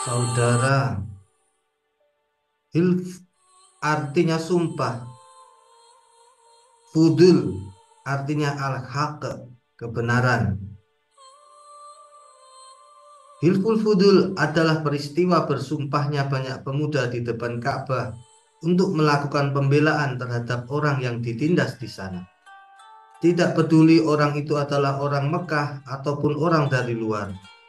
Saudara, hilf artinya sumpah, fudul artinya al-haq, kebenaran. Hilful fudul adalah peristiwa bersumpahnya banyak pemuda di depan Ka'bah untuk melakukan pembelaan terhadap orang yang ditindas di sana. Tidak peduli orang itu adalah orang Mekah ataupun orang dari luar.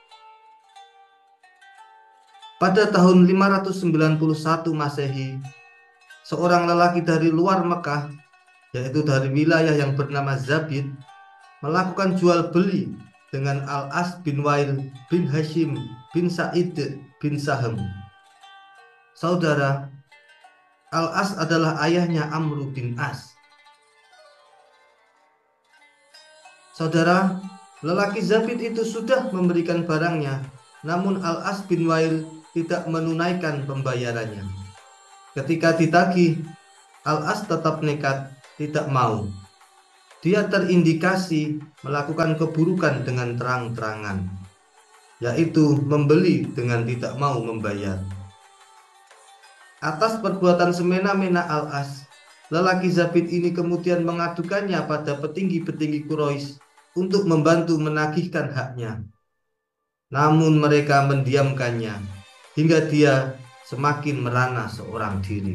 Pada tahun 591 Masehi, seorang lelaki dari luar Mekah, yaitu dari wilayah yang bernama Zabid, melakukan jual beli dengan Al-As bin Wail bin Hashim bin Sa'id bin Sahm. Saudara, Al-As adalah ayahnya Amr bin As. Saudara, lelaki Zabid itu sudah memberikan barangnya, namun Al-As bin Wail tidak menunaikan pembayarannya. Ketika ditagih, Al-As tetap nekat, tidak mau. Dia terindikasi melakukan keburukan dengan terang-terangan, yaitu membeli dengan tidak mau membayar. Atas perbuatan semena-mena Al-As, lelaki Zabid ini kemudian mengadukannya pada petinggi-petinggi Quraisy untuk membantu menagihkan haknya. Namun mereka mendiamkannya hingga dia semakin merana seorang diri.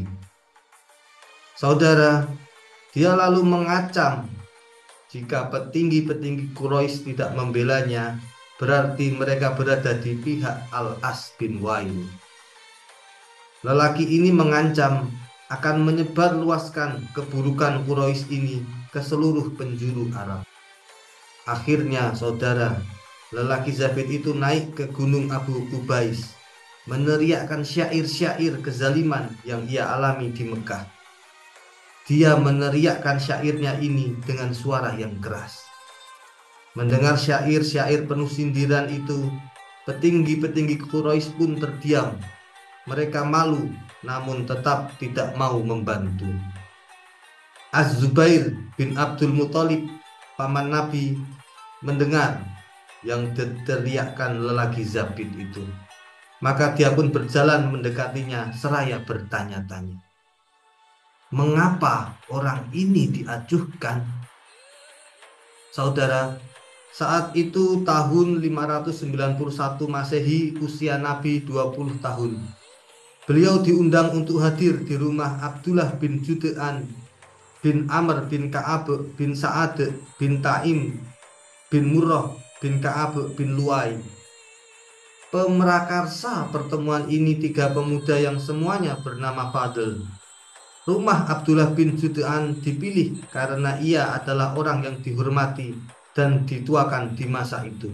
Saudara, dia lalu mengancam jika petinggi-petinggi Quraisy tidak membelanya, berarti mereka berada di pihak Al-As bin Wail. Lelaki ini mengancam akan menyebarluaskan keburukan Quraisy ini ke seluruh penjuru Arab. Akhirnya, saudara, lelaki Zabid itu naik ke Gunung Abu Qubais, meneriakkan syair-syair kezaliman yang ia alami di Mekah. Dia meneriakkan syairnya ini dengan suara yang keras. Mendengar syair-syair penuh sindiran itu, petinggi-petinggi Quraisy pun terdiam. Mereka malu, namun tetap tidak mau membantu. Az-Zubair bin Abdul Muthalib, paman Nabi, mendengar yang diteriakkan lelaki Zabid itu. Maka dia pun berjalan mendekatinya seraya bertanya-tanya, mengapa orang ini diajukan? Saudara, saat itu tahun 591 Masehi, usia Nabi 20 tahun. Beliau diundang untuk hadir di rumah Abdullah bin Jud'an bin Amr bin Ka'ab bin Sa'ad bin Taim bin Murrah bin Ka'ab bin Luay. Pemrakarsa pertemuan ini tiga pemuda yang semuanya bernama Fadl. Rumah Abdullah bin Jud'an dipilih karena ia adalah orang yang dihormati dan dituakan di masa itu.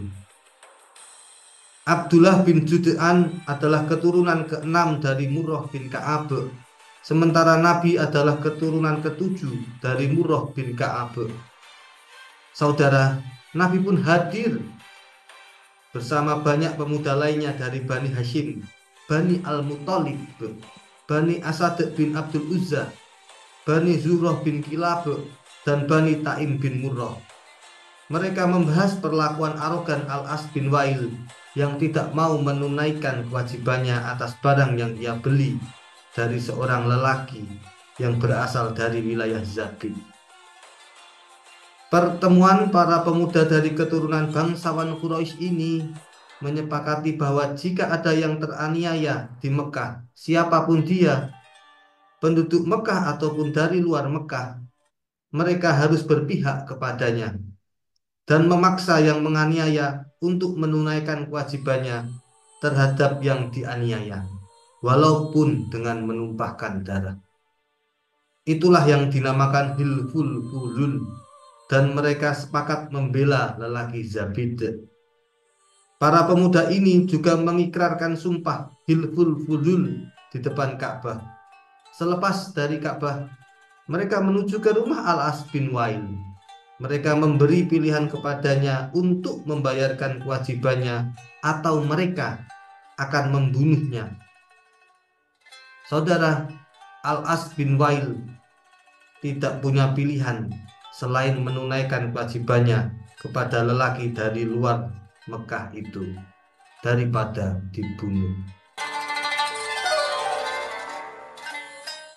Abdullah bin Jud'an adalah keturunan ke-6 dari Murrah bin Ka'ab, sementara Nabi adalah keturunan ke-7 dari Murrah bin Ka'ab. Saudara, Nabi pun hadir bersama banyak pemuda lainnya dari Bani Hashim, Bani Al-Muthalib, Bani Asad bin Abdul Uzza, Bani Zurrah bin Kilab, dan Bani Taim bin Murrah. Mereka membahas perlakuan arogan Al-As bin Wail yang tidak mau menunaikan kewajibannya atas barang yang ia beli dari seorang lelaki yang berasal dari wilayah Zabid. Pertemuan para pemuda dari keturunan bangsawan Quraisy ini menyepakati bahwa jika ada yang teraniaya di Mekah, siapapun dia, penduduk Mekah ataupun dari luar Mekah, mereka harus berpihak kepadanya dan memaksa yang menganiaya untuk menunaikan kewajibannya terhadap yang dianiaya, walaupun dengan menumpahkan darah. Itulah yang dinamakan hilful fudul, dan mereka sepakat membela lelaki Zabid. Para pemuda ini juga mengikrarkan sumpah hilful fudul di depan Ka'bah. Selepas dari Ka'bah, mereka menuju ke rumah Al-As bin Wail. Mereka memberi pilihan kepadanya untuk membayarkan kewajibannya atau mereka akan membunuhnya. Saudara, Al-As bin Wail tidak punya pilihan selain menunaikan kewajibannya kepada lelaki dari luar Mekah itu daripada dibunuh.